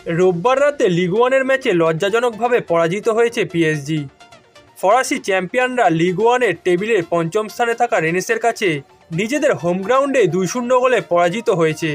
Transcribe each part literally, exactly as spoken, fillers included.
রোববার রাতে লিগ ওয়ানের ম্যাচে লজ্জাজনকভাবে পরাজিত হয়েছে পিএসজি। ফরাসি চ্যাম্পিয়নরা লিগ ওয়ানের টেবিলের পঞ্চম স্থানে থাকা রেনেসের কাছে নিজেদের হোম গ্রাউন্ডে দুই শূন্য গোলে পরাজিত হয়েছে,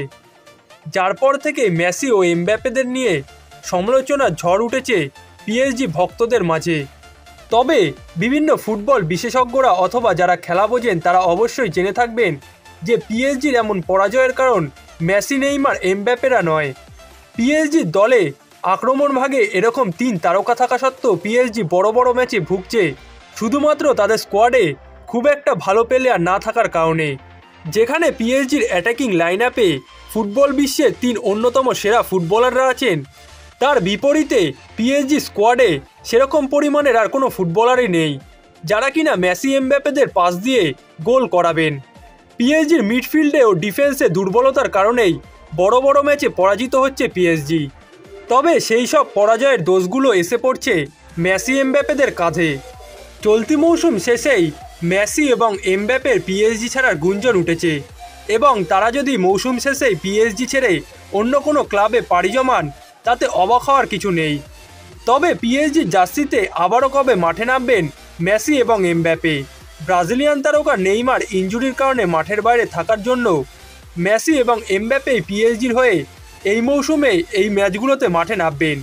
যার পর থেকে মেসি ও এমবাপ্পেদের নিয়ে সমালোচনার ঝড় উঠেছে পিএসজি ভক্তদের মাঝে। তবে বিভিন্ন ফুটবল বিশেষজ্ঞরা অথবা যারা খেলা বোঝেন তারা অবশ্যই জেনে থাকবেন যে পিএসজির এমন পরাজয়ের কারণ মেসি, নেইমার, এমবাপ্পেরা নয়। পিএসজির দলে আক্রমণ ভাগে এরকম তিন তারকা থাকা সত্ত্বেও পিএসজি বড় বড় ম্যাচে ভুগছে শুধুমাত্র তাদের স্কোয়াডে খুব একটা ভালো প্লেয়ার না থাকার কারণে। যেখানে পিএসজির অ্যাটাকিং লাইন আপে ফুটবল বিশ্বের তিন অন্যতম সেরা ফুটবলাররা আছেন, তার বিপরীতে পিএসজি স্কোয়াডে সেরকম পরিমাণের আর কোনো ফুটবলারই নেই যারা কিনা মেসি, এমবাপ্পেদের পাস দিয়ে গোল করাবেন। পিএসজির মিডফিল্ডে ও ডিফেন্সে দুর্বলতার কারণেই বড় বড় ম্যাচে পরাজিত হচ্ছে পিএসজি। তবে সেই সব পরাজয়ের দোষগুলো এসে পড়ছে মেসি, এমবাপ্পেদের কাঁধে। চলতি মৌসুম শেষেই মেসি এবং এমবাপ্পের পিএসজি ছাড়ার গুঞ্জন উঠেছে এবং তারা যদি মৌসুম শেষেই পিএসজি ছেড়ে অন্য কোনো ক্লাবে পাড়ি জমান তাতে অবাক হওয়ার কিছু নেই। তবে পিএসজির জার্সিতে আবারও কবে মাঠে নামবেন মেসি এবং এমবাপ্পে? ব্রাজিলিয়ান তারকা নেইমার ইনজুরির কারণে মাঠের বাইরে থাকার জন্য মেসি এবং এমবাপ্পে পিএসজির হয়ে এই মৌসুমে এই ম্যাচগুলোতে মাঠে নামবেন।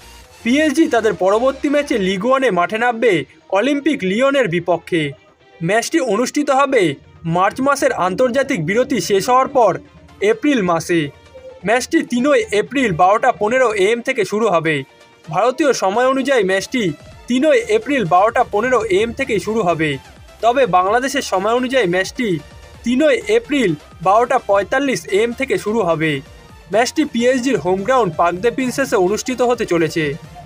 পিএসজি তাদের পরবর্তী ম্যাচে লিগ ওয়ানে মাঠে নামবে অলিম্পিক লিওনের বিপক্ষে। ম্যাচটি অনুষ্ঠিত হবে মার্চ মাসের আন্তর্জাতিক বিরতি শেষ হওয়ার পর এপ্রিল মাসে। ম্যাচটি তিনই এপ্রিল বারোটা পনেরো এএম থেকে শুরু হবে। ভারতীয় সময় অনুযায়ী ম্যাচটি তিনই এপ্রিল বারোটা পনেরো এএম থেকে শুরু হবে। তবে বাংলাদেশের সময় অনুযায়ী ম্যাচটি তিনই এপ্রিল বারোটা পঁয়তাল্লিশ এএম থেকে শুরু হবে। ম্যাচটি পিএসজির হোম গ্রাউন্ড পার্ক দ্য প্রিন্সেসে অনুষ্ঠিত হতে চলেছে।